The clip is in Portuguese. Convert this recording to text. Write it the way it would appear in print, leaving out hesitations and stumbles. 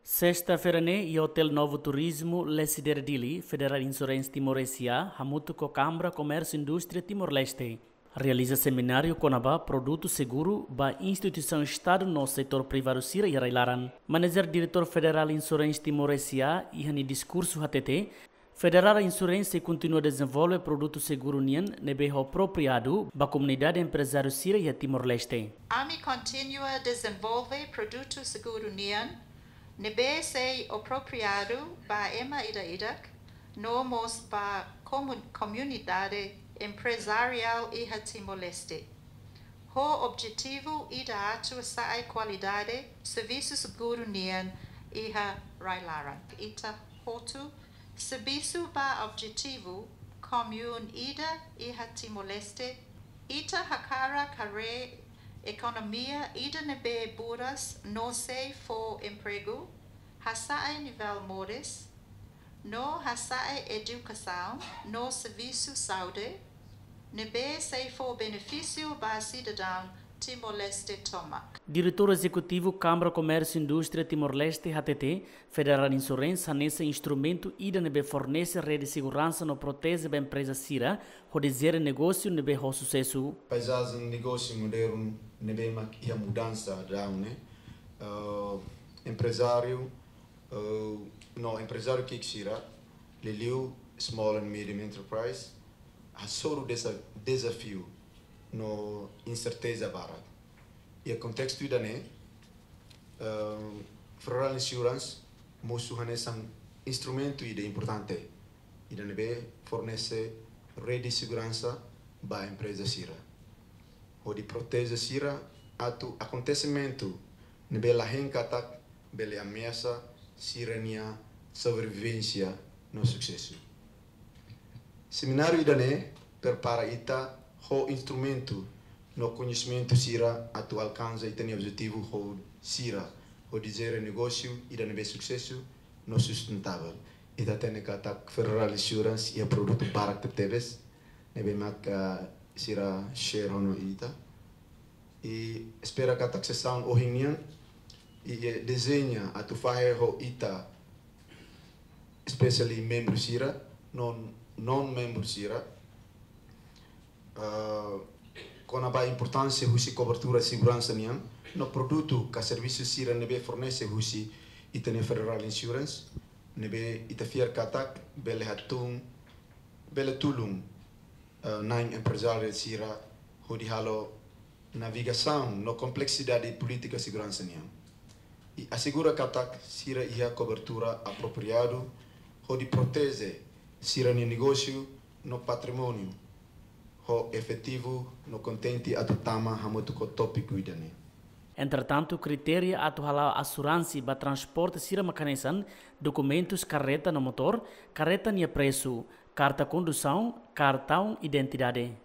Sexta-feira, e Hotel Novo Turismo, Lesidera Dili, Federal Insurançe Timor S.A, Hamutu com Câmara Comércio e Indústria Timor-Leste. Realiza seminariu kona-ba, prodotu, seguru, ba Instituisaun Estadu no Setor Privadu sira e railaran. Manager Diretor Federal Insurançe Timor S.A, e hani discurso HTT, Federal Insurançe continua a desenvolver produto seguro nian nebe apropriado ba comunidade empresário sira e Timor-Leste. AMI continua a desenvolver produto seguro nian nebe se apropriado ba ema ida-idak nomos ba comunidade empresarial e Timor-Leste. O objetivo ida atu sa qualidade serviço seguro nian e railaran. Ita hotu serviço ba objetivo comum ida e Timor-Leste. Ita hakara kare economia ida nebe buras no se for emprego, hasae nível modes, no hasae educação, no serviço saúde, nebe se for benefício ba cidadão Timor-Leste tomak. Diretor Executivo Câmara Comércio e Indústria Timor-Leste HTT, Federal Insurançe nesse instrumento ida nebe fornece rede de segurança no protege a empresa sira, dizer negócio nebe ho sucesso. Paisagem negócio moderno nebe mak ia mudança down né. Empresário empresário que sira, leliu small and medium enterprise, a soro dessa desafio no incerteza barat. E o contexto ida né, Federal Insurance musuhane um instrumento ida importante. Ida nebe fornece rede de segurança ba empresa sira. Onde protege sira atu acontecimento nebe la henkatak bele ameaça sirania sobrevivência no sucesso. Seminário ida né prepara ita o instrumento no conhecimento sira atu alcança e tem objetivo o sira o dizer negócio e da nebe sucesso no sustentável. Ita tem que atak Federal Insurance e a produto barak tebes nebe mak sira share hono ita e espera que a taxação ohinian e desenha atu fahe ho ita especially membro sira non membro sira kona-ba importância husi cobertura segurança nian no produto que serviço sira nebe fornece husi itene Federal Insurance nebe ita fiar katak bele hatung bele tulung nine empresário sira hodi halo navegação no complexidade política segurança nian e assegura katak sira ia cobertura apropriado hodi protege sira ni negócio no patrimônio o efetivo no contente atutama hamutu ko tópico idane. Entretanto, critério atuhala assurância para transporte sira macanesan, documentos carreta no motor, carreta nia preço, carta condução, cartão identidade.